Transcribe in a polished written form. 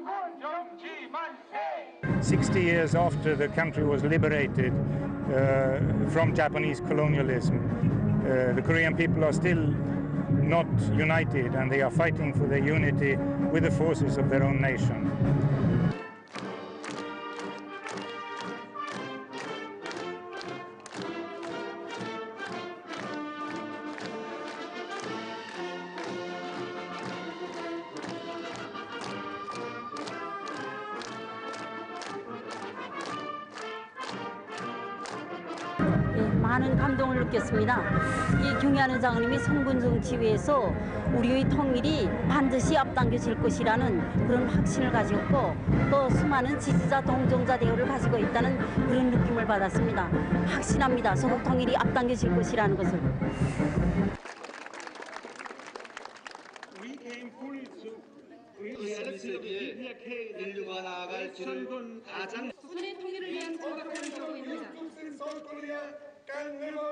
60 years after the country was liberated from Japanese colonialism, the Korean people are still not united, and they are fighting for their unity with the forces of their own nation. 많은 감동을 느꼈습니다. 이 경의하는 장로님이 성군 정치 위에서 우리의 통일이 반드시 앞당겨질 것이라는 그런 확신을 가졌고, 또 수많은 지지자 동정자 대우를 가지고 있다는 그런 느낌을 받았습니다. 확신합니다. 서북 통일이 앞당겨질 것이라는 것을. 인류가 나아갈 길을 가장 소련의 통일을 위한 전각을 이루고 있는 자.